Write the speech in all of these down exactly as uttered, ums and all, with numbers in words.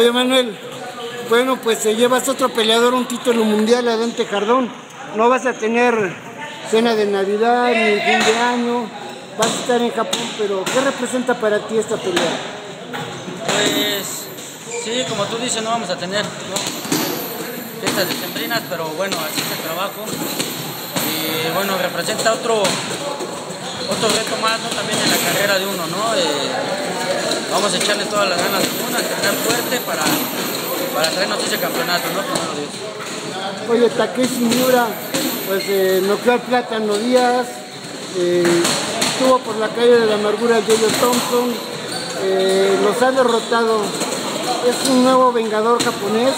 Oye, Manuel, bueno, pues se llevas otro peleador un título mundial a Dante Jardón. No vas a tener cena de Navidad ni fin de año, vas a estar en Japón, pero ¿qué representa para ti esta pelea? Pues sí, como tú dices, no vamos a tener ¿no? fiestas decembrinas, pero bueno, así es el trabajo. Y bueno, representa otro, otro reto más, ¿no? También en la carrera de uno, ¿no? Eh, vamos a echarle todas las ganas de uno, a entrenar fuerte para, para traernos ese campeonato, ¿no? Primero Dios. Oye, Takeshi Miura, pues eh, noqueó al Plátano Díaz, eh, estuvo por la calle de la amargura Yoyo Thompson, eh, los ha derrotado. ¿Es un nuevo vengador japonés?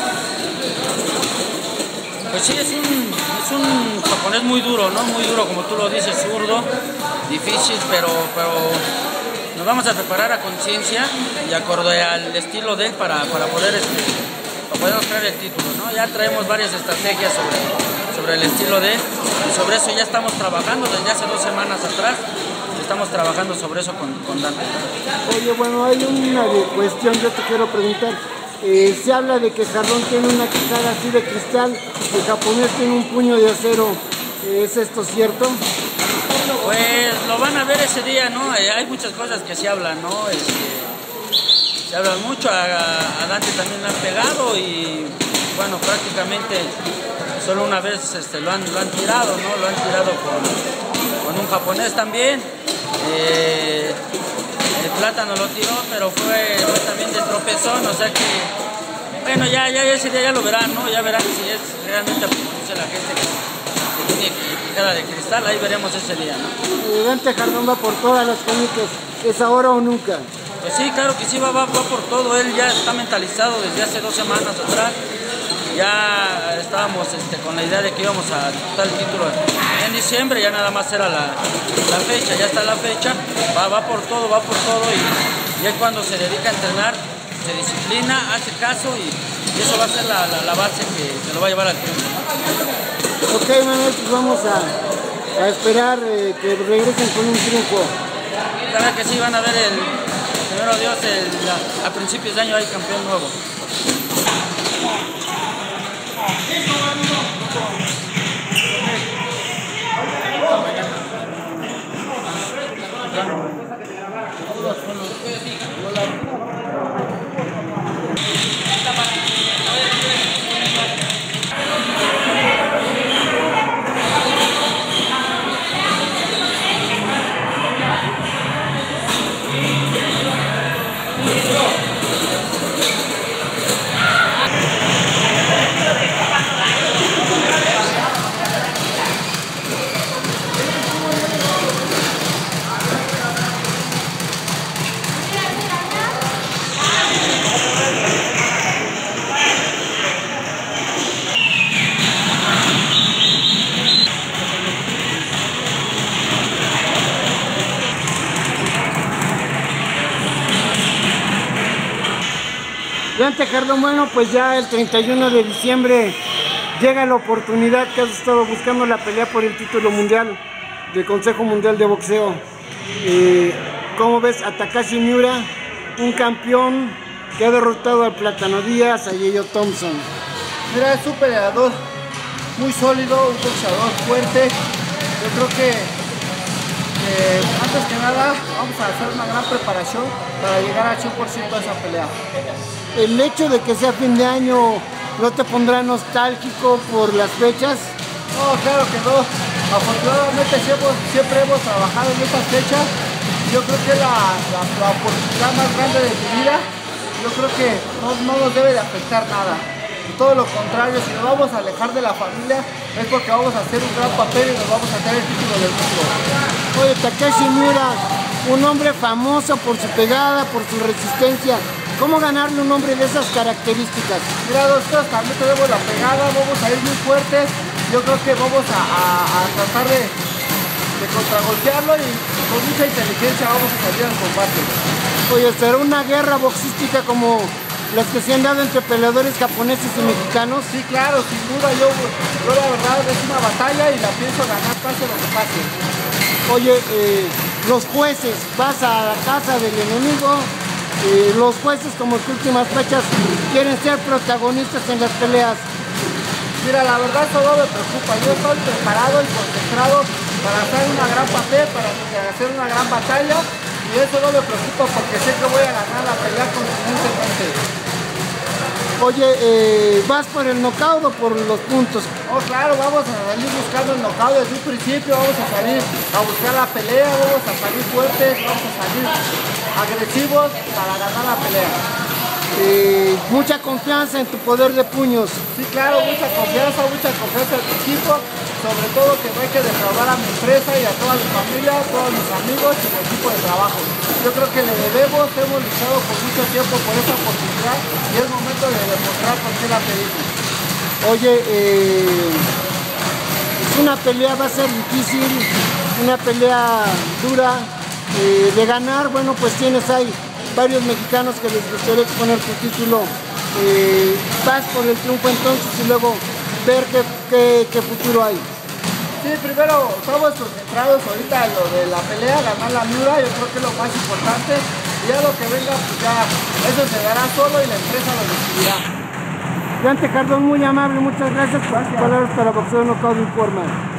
Pues sí, es un, es un japonés muy duro, ¿no? Muy duro, como tú lo dices, zurdo, difícil, pero, pero nos vamos a preparar a conciencia y acorde al estilo de él para, para poder para poder traer el título, ¿no? Ya traemos varias estrategias sobre, sobre el estilo de él y sobre eso ya estamos trabajando desde hace dos semanas atrás. Estamos trabajando sobre eso con, con Dante. Oye, bueno, hay una cuestión, yo te quiero preguntar. Eh, se habla de que Jardón tiene una quijada así de cristal, el japonés tiene un puño de acero. ¿Es esto cierto? Pues lo van a ver ese día, ¿no? Eh, hay muchas cosas que se hablan, ¿no? Este, se habla mucho, a, a Dante también le han pegado y bueno, prácticamente solo una vez este, lo, han, lo han tirado, ¿no? Lo han tirado con, con un japonés también. Eh, el Plátano lo tiró, pero fue, fue también de tropezón, o sea que, bueno, ya, ya ese día ya lo verán, ¿no? Ya verán si es realmente como dice la gente que, que tiene quijada de cristal, ahí veremos ese día, ¿no? Dante Jardón va por todas las canicas, ¿es ahora o nunca? Pues sí, claro que sí, va, va, va por todo, él ya está mentalizado desde hace dos semanas atrás. Ya estábamos este, con la idea de que íbamos a disputar el título en diciembre, ya nada más era la, la fecha, ya está la fecha, va, va por todo, va por todo y ya cuando se dedica a entrenar, se disciplina, hace caso y, y eso va a ser la, la, la base que se lo va a llevar al triunfo. Ok, Manuel, pues vamos a, a esperar eh, que regresen con un triunfo. Claro que sí, van a ver el, primero Dios, el, la, a principios de año hay campeón nuevo. Dante Jardón, bueno, pues ya el treinta y uno de diciembre llega la oportunidad que has estado buscando, la pelea por el título mundial del Consejo Mundial de Boxeo. Eh, ¿Cómo ves a Takeshi Miura, un campeón que ha derrotado al Plátano Díaz, a Yoyo Thompson? Mira, es un peleador muy sólido, un boxeador fuerte. Yo creo que eh, antes que nada vamos a hacer una gran preparación para llegar al cien por ciento a esa pelea. ¿El hecho de que sea fin de año no te pondrá nostálgico por las fechas? No, claro que no. Afortunadamente siempre, siempre hemos trabajado en estas fechas. Yo creo que es la, la, la oportunidad más grande de mi vida. Yo creo que no, no nos debe de afectar nada. Y todo lo contrario, si nos vamos a alejar de la familia es porque vamos a hacer un gran papel y nos vamos a traer el título del mundo. Oye, Takeshi Miura, un hombre famoso por su pegada, por su resistencia. ¿Cómo ganarle un hombre de esas características? Mira, nosotros también tenemos la pegada, vamos a ir muy fuertes. Yo creo que vamos a, a, a tratar de, de contragolpearlo y con mucha inteligencia vamos a salir al combate. Oye, ¿será una guerra boxística como las que se han dado entre peleadores japoneses y mexicanos? Sí, claro, sin duda. Yo, yo la verdad es una batalla y la pienso ganar pase lo que pase. Oye, eh, los jueces, vas a la casa del enemigo, eh, los jueces, como en últimas fechas, quieren ser protagonistas en las peleas? Mira, la verdad eso no me preocupa. Yo estoy preparado y concentrado para hacer una gran papel, para hacer una gran batalla, y eso no me preocupa porque sé que voy a ganar la pelea contundentemente. Oye, eh, ¿vas por el knockout o por los puntos? Oh, claro, vamos a salir buscando el knockout desde un principio, vamos a salir a buscar la pelea, vamos a salir fuertes, vamos a salir agresivos para ganar la pelea. Eh, mucha confianza en tu poder de puños. Sí, claro, mucha confianza, mucha confianza en mi equipo, sobre todo que no hay que defraudar a mi empresa y a toda mi familia, a todos mis amigos y mi equipo de trabajo. Yo creo que le debemos, hemos luchado por mucho tiempo por esta oportunidad y es momento de demostrar por qué la pedimos. Oye, eh, es una pelea, va a ser difícil, una pelea dura, eh, de ganar. Bueno, pues tienes ahí varios mexicanos que les gustaría exponer tu título. Eh, vas por el triunfo entonces y luego ver qué, qué, qué futuro hay. Sí, primero estamos concentrados ahorita en lo de la pelea, ganar la Miura, yo creo que es lo más importante, y ya lo que venga, pues ya eso se dará solo y la empresa lo decidirá. Dante Cardón, muy amable, muchas gracias por tus palabras para Boxeo Knockout Informa.